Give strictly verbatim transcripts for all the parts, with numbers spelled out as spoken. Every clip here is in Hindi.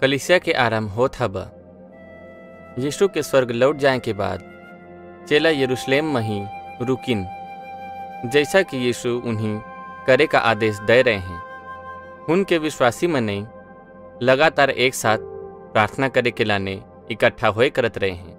कलीसिया के आरंभ होत हबा। यीशु के स्वर्ग लौट जाए के बाद चेला यरूशलेम में ही रुकिन, जैसा कि यीशु उन्हीं करे का आदेश दे रहे हैं। उनके विश्वासी मने लगातार एक साथ प्रार्थना करे के लाने इकट्ठा होए करत रहे हैं।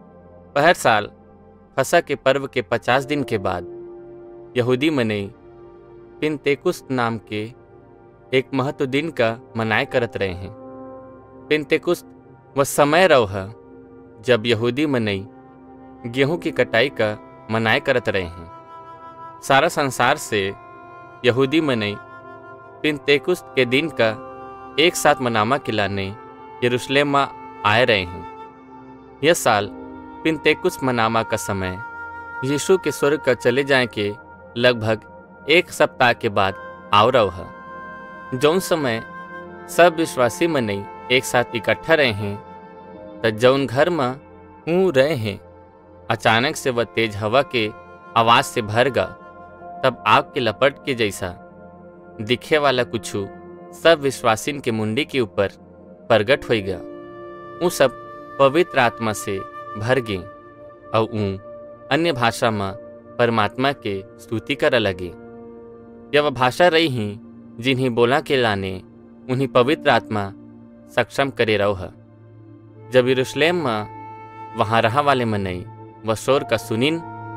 हर साल फसह के पर्व के पचास दिन के बाद यहूदी मने पिन्तेकुस्त नाम के एक महत्व दिन का मनाए करत रहे हैं। पिन्तेकुस्त वह समय रहा जब यहूदी मनई गेहूं की कटाई का मनाए करत रहे हैं। सारा संसार से यहूदी मनई पिन्तेकुस्त के दिन का एक साथ मनामा के लाने यरूशलेम में आए रहे हैं। यह साल पिन्तेकुस्त मनामा का समय यीशु के स्वर्ग का चले जाए के लगभग एक सप्ताह के बाद आव रहा। जौन समय सब विश्वासी मनई एक साथ इकट्ठा रहे हैं, तो जौन घर में हूँ रहे हैं अचानक से वह तेज हवा के आवाज से भर गा। तब आग के लपट के जैसा दिखे वाला कुछ सब विश्वासिन के मुंडी के ऊपर प्रगट हो गया। वो सब पवित्र आत्मा से भर गए और ऊ अन्य भाषा में परमात्मा के स्तुति कर लगे। यह वह भाषा रही ही जिन्हें बोला के लाने उन्हीं पवित्र आत्मा सक्षम करे रहा। जब यरूशलेम में वहाँ रहा वाले मनई वह शोर का सुनिन,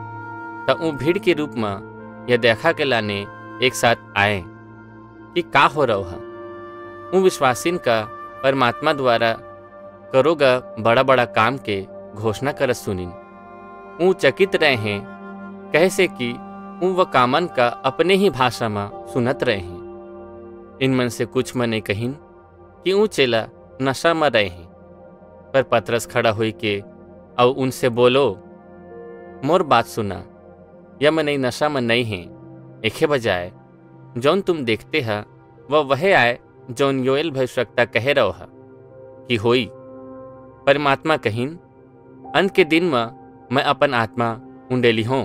तब वो भीड़ के रूप में यह देखा के लाने एक साथ आए कि का हो रहा है। उन विश्वासिन का परमात्मा द्वारा करोगा बड़ा बड़ा काम के घोषणा कर सुनिन। वो चकित रहे हैं कहे से कि वो वह कामन का अपने ही भाषा में सुनत रहे हैं। इनमन से कुछ मने कहिन कि ऊ चेला नशा में रहे हैं, पर पतरस खड़ा हुई के और उनसे बोलो, मोर बात सुना, यह मनई नशा में नहीं है। एके बजाय जौन तुम देखते हैं वह वह आए जौन योएल भविष्यवक्ता कहे रहा कि होई। परमात्मा कहिन, अंत के दिन में मैं अपन आत्मा उंडेली हूँ।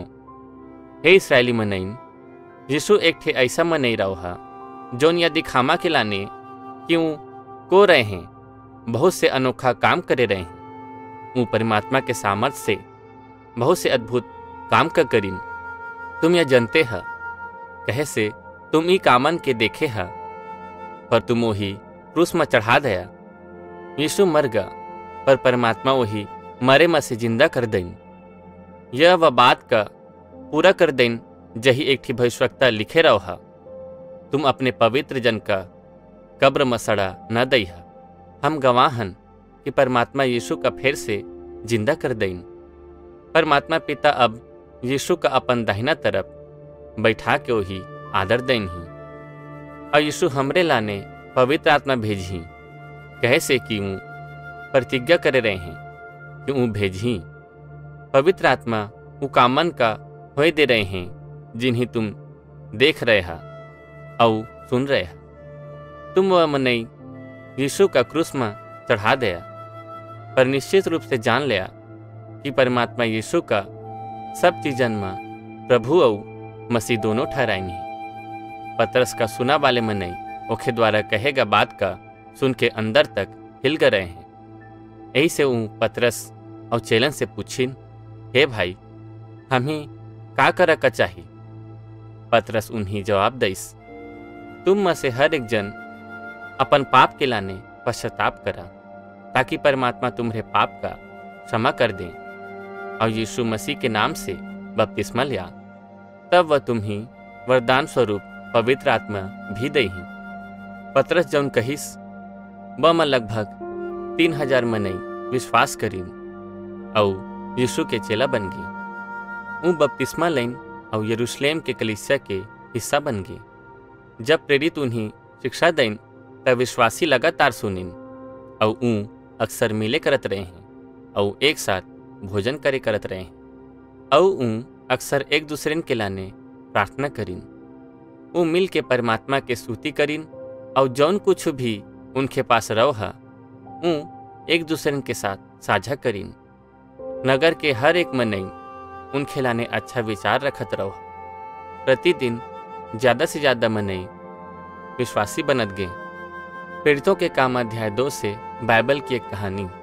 हे इसराइली मनईन, यीशु एक ठे ऐसा मनई रहा जौन यह दिखामा के लाने क्यों को रहे हैं बहुत से अनोखा काम करे रहे हैं। वो परमात्मा के सामर्थ से बहुत से अद्भुत काम का करीन। तुम यह जानते हैं कहे से तुम ई कामन के देखे है, पर तुम वही क्रूस में चढ़ा दया। यीशु मर गया, पर परमात्मा वही मरे में से जिंदा कर देन। यह वह बात का पूरा कर देन जही एकठी भविष्यवक्ता लिखे रहा, तुम अपने पवित्र जन का कब्र में सड़ा न दईहा। हम गवाहन कि परमात्मा यीशु का फिर से जिंदा कर देन। परमात्मा पिता अब यीशु का अपन दाहिना तरफ बैठा के वही आदर देन ही। और यीशु हमरे लाने पवित्र आत्मा भेजी कहे से कि ऊ प्रतिज्ञा करे रहे हैं कि ऊ भेजी। पवित्र आत्मा ऊ कामन का होए दे रहे हैं जिन्हें तुम देख रहे हा और सुन रहे हा। तुम वह मनई यीशु का क्रूस में चढ़ा दिया, पर निश्चित रूप से जान लिया कि परमात्मा यीशु का सब चीजन में प्रभु और मसीह दोनों ठहराएंगे। पतरस का सुना वाले मनई ओखे द्वारा कहेगा बात का सुन के अंदर तक हिल गए रहे हैं। यही से ऊ पतरस और चेलन से पूछिन, हे भाई, हम ही का कर का चाहिए? पतरस उन्हीं जवाब दईस, तुम में से हर एक जन अपन पाप के लाने पश्चाताप करा, ताकि परमात्मा तुम्हारे पाप का क्षमा कर दे और यीशु मसीह के नाम से बपतिस्मा लिया। तब वह तुम्हें वरदान स्वरूप पवित्र आत्मा भी दही। पतरस जौन कहिस वह में लगभग तीन हजार मनई विश्वास करीन और यीशु के चेला बन गए। ऊ बपतिस्मा लेन और यरूशलेम के कलीसिया के हिस्सा बन गए। जब प्रेरित उन्हीं शिक्षा दें तब विश्वासी लगातार सुनिन और ऊ अक्सर मिले करत रहे हैं और एक साथ भोजन करे करत रहे हैं और ऊ अक्सर एक दूसरे के लाने प्रार्थना करीन। ऊ मिल के परमात्मा के स्तुति करीन और जौन कुछ भी उनके पास रहा ऊ एक दूसरे के साथ साझा करीन। नगर के हर एक मनई उनके लाने अच्छा विचार रखत रहो। प्रतिदिन ज्यादा से ज्यादा मनई विश्वासी बनत गए। प्रेरितों के काम अध्याय दो से बाइबल की एक कहानी।